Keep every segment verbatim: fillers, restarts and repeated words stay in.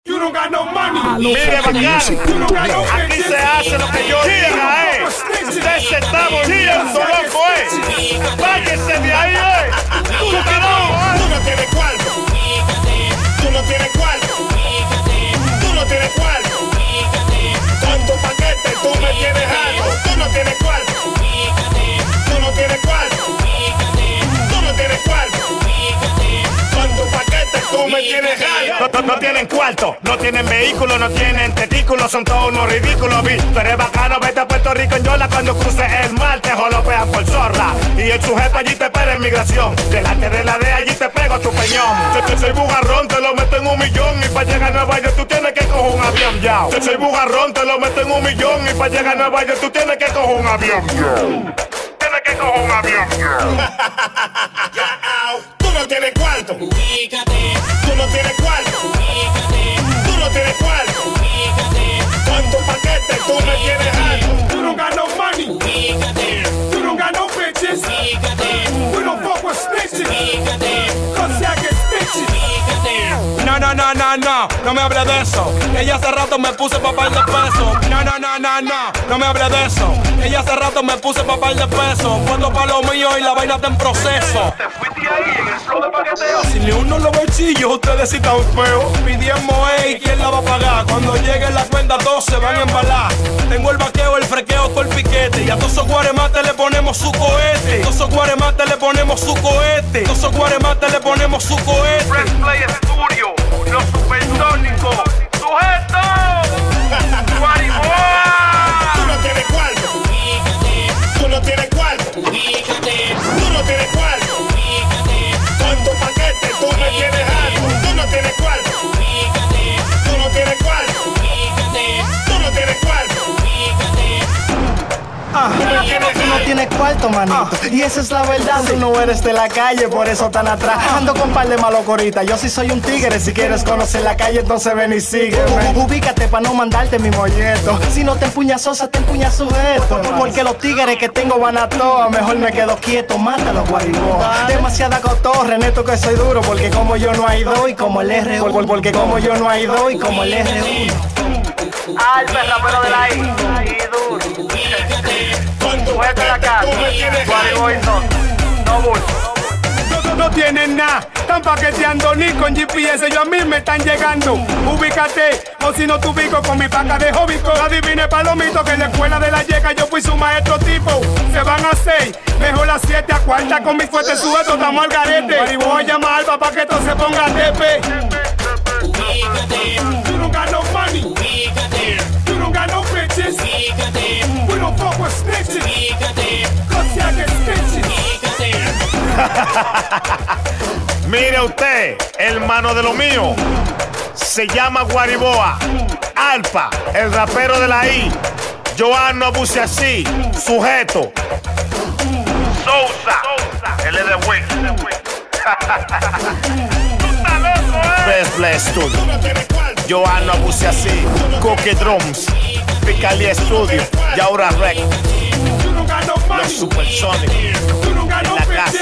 You don't got no money. Mire, bacano, aquí se hace lo que yo diga, eh. Usted se está volviendo loco, eh. Váyese de ahí, eh. Tú no, tú no tienes cuarto. Tú no tienes cuarto. Tú no tienes cuarto. Con tu paquete tú me tienes algo. Tú no tienes cuarto. Tú no tienes cuarto. Tú no tienes cuarto. Con tu paquete tú me tienes algo. No, no, no tienen cuarto, no tienen vehículo, no tienen testículos, son todos unos ridículos. Vi, tú eres bacano, vete a Puerto Rico en Yola. Cuando cruces el mar te jolopean por zorra. Y el sujeto allí te espera en migración. Delante de la de allí te pego tu peñón. Yo soy bugarrón, te lo meto en un millón. Y para llegar a Nueva York tú tienes que coger un avión, ya. Yo soy bugarrón, te lo meto en un millón. Y para llegar a Nueva York tú tienes que coger un avión, ya. Tienes que coger un avión, ya. Tú no tienes cuarto. Tú no tienes cuarto. Tú no tienes cuarto. Con tu paquete tú me tienes algo. You don't got no money. You don't got no bitches. We don't fuck with snitches. Cause I get stitches. No, no, no, no, no, no me hable de eso. Ella hace rato me puse pa' par de pesos. No, no, no, no, no, no me hable de eso. Ella hace rato me puse pa' par de pesos. Puesto pa' lo mío y la vaina está en proceso. Te fuiste ahí en el flow de paqueteo. Si ni uno lo ve chillo, ustedes sí están feos. Pidiendo, ey, ¿quién la va a pagar? Cuando llegue la cuenta todos se van a embalar. Tengo el vaqueo, el frequeo, todo el piquete. Y a todos esos guaremates le ponemos su cohete. Todos esos guaremates le ponemos su cohete. Todos esos guaremates le ponemos su cohete. Press Play Studio, los supersónicos. ¡Sujeto! ¡Guariboa! Tú no tienes cuarto. Tú no tienes cuarto. Tú no tienes cuarto. Con tu paquete tú me tienes algo. Tú no tienes cuarto. Tú no tienes cuarto. Tú no tienes cuarto. Ah, tú no tienes cuarto, manito. Ah, y esa es la verdad. Tú no eres de la calle, por eso tan atrás. Ando con par de malocoritas. Yo sí soy un tigre. Si quieres conocer la calle, entonces ven y sígueme. Ubícate pa' no mandarte mi molleto. Si no te empuñas sosa, te empuñas sujeto. Porque los tigres que tengo van a toa. Mejor me quedo quieto, mátalo, guariboa. Demasiada cotorre, neto que soy duro. Porque como yo no hay dos y como el R uno. Porque como yo no hay dos y como el R uno. Alfa, el rapero de la I. Y duro. Sujeto en la casa. Guariboa y son. No bulto. No, no tienen nada, están paqueteando ni con G P S, ellos a mí me están llegando. Ubícate, o si no te ubico con mi paca de hobbico. Adivine palomito que en la escuela de la llega yo fui su maestro tipo. Se van a seis, mejor a siete a cuarta con mi fuerte sujeto, estamos al garete. Guariboa llama a Alba pa' que todo se ponga tepe. You don't got no money. You don't got no bitches. We don't fuck with snitches. Cause I get stitches. Mire usted, hermano de lo mío, se llama Guariboa, Alfa, el rapero de la I, Joan no abuse así, sujeto, Sousa, él es de Wix. Press Play Studio, Joan no abuse así, Cookie Drums, Picali Studio, Yaura Rec, los supersónicos, en la casa.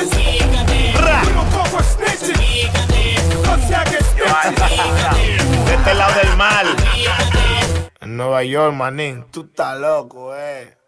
De este lado del mar, en Nueva York, manín, tú estás loco, eh.